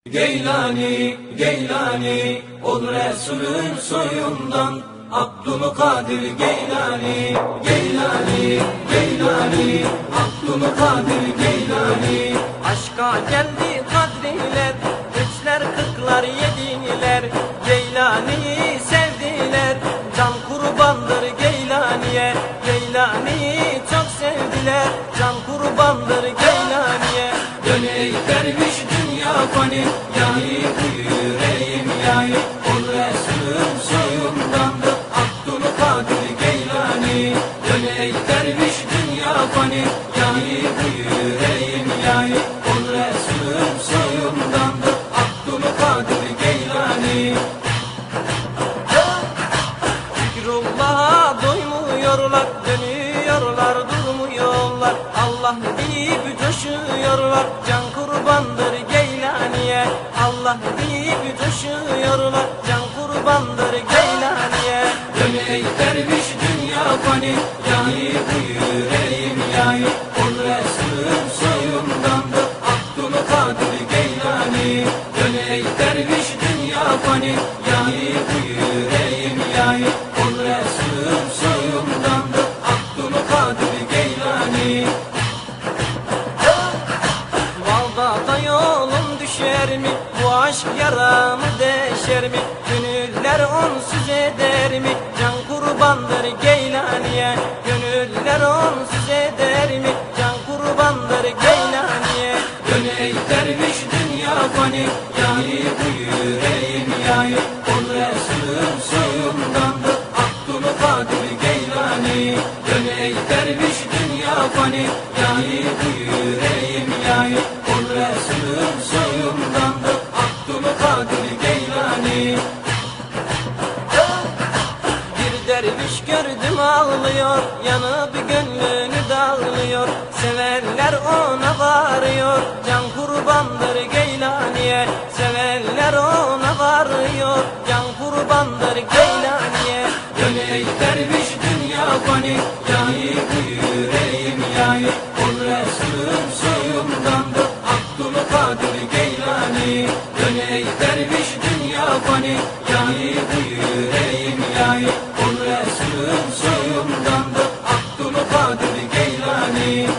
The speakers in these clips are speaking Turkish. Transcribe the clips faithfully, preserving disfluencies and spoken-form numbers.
Geylani, Geylani, ol Resulün soyundan, Abdülkadir Geylani, Geylani, Geylani, Abdülkadir Geylani. Aşka geldi kadriler, üçler kırklar yediler, Geylani'yi sevdiler, can kurbandır Geylani'ye, Geylani'yi çok sevdiler, can kurbandır Geylani'ye. Dön ey derviş dünya fani, yâhi bu yüreğim yâhi, ol Resulün soyundandır, Abdülkadir Geylani. Dön ey derviş dünya fani, yâhi bu yüreğim yâhi, ol Resulün soyundandır, Abdülkadir Geylani. Zikrullah'a doymuyorlar, dönüyorlar durmuyorlar, Allah deyip coşuyorlar, can kurbandır Geylani'ye, Allah deyip coşuyorlar, can kurbandır Geylani'ye. Dön ey derviş dünya fani, yâhi bu yüreğim yâhi, ol Resulün soyundandır, Abdülkadir Geylani. Dön ey derviş dünya fani, yâhi bu yüreğim yâhi, ol Resulün soyundandır, Abdülkadir Geylani. Valda'da yolum düşer mi? Bu aşk yaramı deşer mi? Gönüller onsuz eder mi? Can kurbandır Geylani'ye, gönüller onsuz eder mi? Can kurbandır Geylani'ye. Dön ey derviş dünya fani, yâhi bu yüreğim yâhi, ol Resulün soyundandır, Abdülkadir Geylani. Dön ey derviş dünya fani, yâhi bu yüreğim yâhi, ol Resulün soyundandır, Abdülkadir Geylani. Bir derviş gördüm ağlıyor, yanıp gönlünü dağılıyor, sevenler ona varıyor, can kurbandır Geylani'ye, sevenler ona varıyor, can kurbandır Geylani'ye. Dön ey derviş dünya fani, yâhi bu yüreğim yâhi, ol Resulün soyundandır, Abdülkadir Geylani. Dön ey derviş dünya fani, yâhi bu yüreğim yâhi, ol Resulün soyundandır, Abdülkadir Geylani.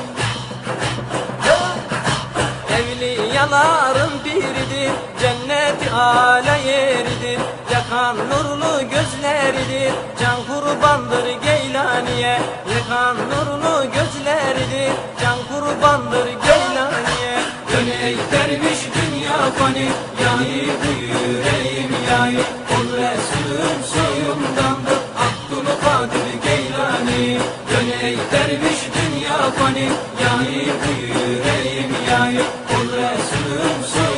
Evliyaların biridir, cennet-i âlâ yeridir, yakan nurlu gözleridir, can kurbandır Geylani'ye, yakan nurlu gözleridir, can kurbandır Geylani'ye. Dön ey derviş dünya fani, yâhi bu yüreğim yâhi, ol Resulün soyundandır, Abdülkadir Geylani. Dön ey derviş dünya fani, yâhi bu yüreğim yâhi, ol Resulün soyundandır,